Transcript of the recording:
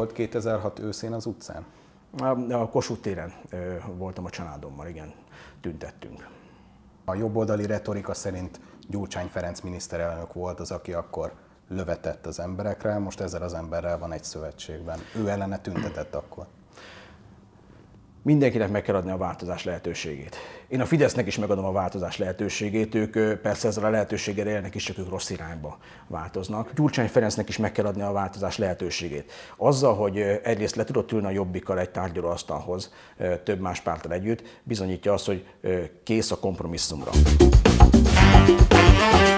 volt 2006 őszén az utcán? A Kossuth téren voltam a családommal, igen, tüntettünk. A jobboldali retorika szerint Gyurcsány Ferenc miniszterelnök volt az, aki akkor lövetett az emberekre, most ezzel az emberrel van egy szövetségben. Ő ellene tüntetett akkor. Mindenkinek meg kell adni a változás lehetőségét. Én a Fidesznek is megadom a változás lehetőségét, ők persze ezzel a lehetőséggel élnek is, csak ők rossz irányba változnak. Gyurcsány Ferencnek is meg kell adni a változás lehetőségét. Azzal, hogy egyrészt le tudott ülni a Jobbikkal egy tárgyalóasztalhoz több más párttal együtt, bizonyítja azt, hogy kész a kompromisszumra.